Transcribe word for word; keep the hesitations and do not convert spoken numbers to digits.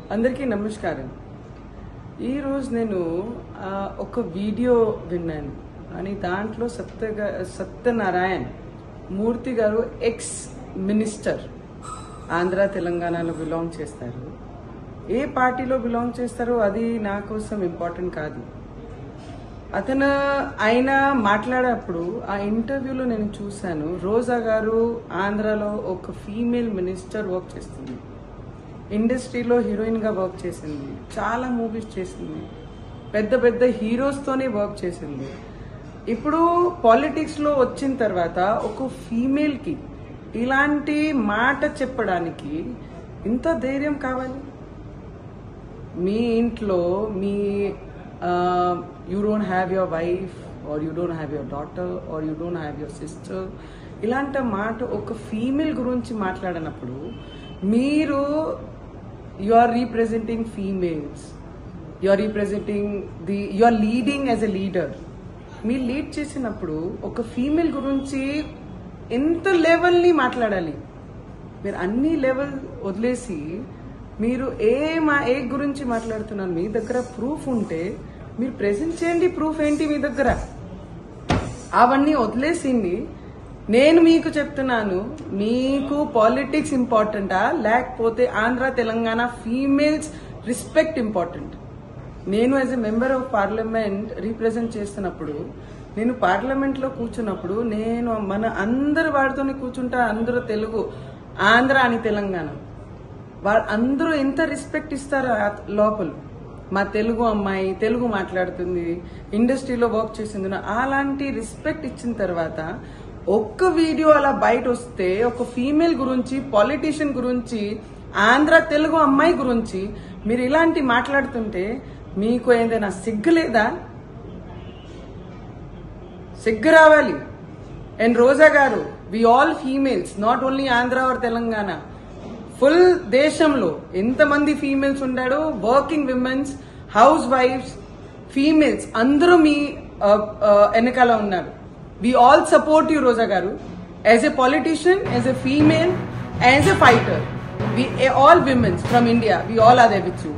అందరికీ నమస్కారం. ఈ రోజు నేను ఒక వీడియో విన్నాను అని దాంట్లో సత్య సత్యనారాయణ మూర్తి గారు ఎక్స్ మినిస్టర్ ఆంధ్ర తెలంగాణలో బిలాంగ్ చేస్తారు. ఏ పార్టీలో బిలాంగ్ చేస్తారో అది నా కోసం ఇంపార్టెంట్ కాదు. అతను ఆయన మాట్లాడేటప్పుడు ఆ ఇంటర్వ్యూలో నేను చూశాను, రోజా గారు ఆంధ్రాలో ఒక ఫీమేల్ మినిస్టర్ వర్క్ చేస్తుంది, ఇండస్ట్రీలో హీరోయిన్ గా వర్క్ చేసింది, చాలా మూవీస్ చేసింది, పెద్ద పెద్ద హీరోస్ తోనే వర్క్ చేసింది. ఇప్పుడు పాలిటిక్స్ లో వచ్చిన తర్వాత ఒక ఫీమేల్ కి ఇలాంటి మాట చెప్పడానికి ఇంత ధైర్యం కావాలి? మీ ఇంట్లో మీ you don't have your wife or you don't have your daughter or you don't have your sister, ఇలాంటి మాట ఒక ఫీమేల్ గురించి మాట్లాడినప్పుడు మీరు you are representing females, you are representing the you are leading as a leader. మీరు lead చేసినప్పుడు ఒక female గురించి ఎంత లెవెల్ ని మాట్లాడాలి? మీరు అన్ని లెవెల్ వదిలేసి మీరు ఏ మా ఏ గురించి మాట్లాడుతున్నారు? మీ దగ్గర ప్రూఫ్ ఉంటే మీరు ప్రెజెంట్ చేయండి. ప్రూఫ్ ఏంటి మీ దగ్గర? అవన్నీ వదిలేసింది. నేను మీకు చెప్తున్నాను, మీకు పాలిటిక్స్ ఇంపార్టెంటా లేకపోతే Andhra Telangana females respect important? నేను as a member of parliament represent చేస్తున్నప్పుడు, నేను పార్లమెంట్ లో కూర్చున్నప్పుడు నేను మన అందరు వాడితోనే కూర్చుంటా. అందరూ తెలుగు, ఆంధ్ర అని తెలంగాణ, వాళ్ళు అందరూ ఎంత రెస్పెక్ట్ ఇస్తారు లోపల. మా తెలుగు అమ్మాయి తెలుగు మాట్లాడుతుంది, ఇండస్ట్రీలో వర్క్ చేసింది, అలాంటి రెస్పెక్ట్ ఇచ్చిన తర్వాత ఒక్క వీడియో అలా బయట వస్తే ఒక ఫీమేల్ గురించి, పాలిటీషియన్ గురించి, ఆంధ్ర తెలుగు అమ్మాయి గురించి మీరు ఇలాంటి మాట్లాడుతుంటే మీకు ఏదైనా సిగ్గు లేదా? సిగ్గు రావాలి. అండ్ రోజా గారు, we all females, not only Andhra or Telangana, full దేశంలో ఎంతమంది ఫీమేల్స్ ఉన్నాడో, working womens, house wifes, females అందరూ మీ వెనకాల ఉన్నారు. We all support you, Rosa Garu, as a politician, as a female, as a fighter. We all women from India, we all are there with you.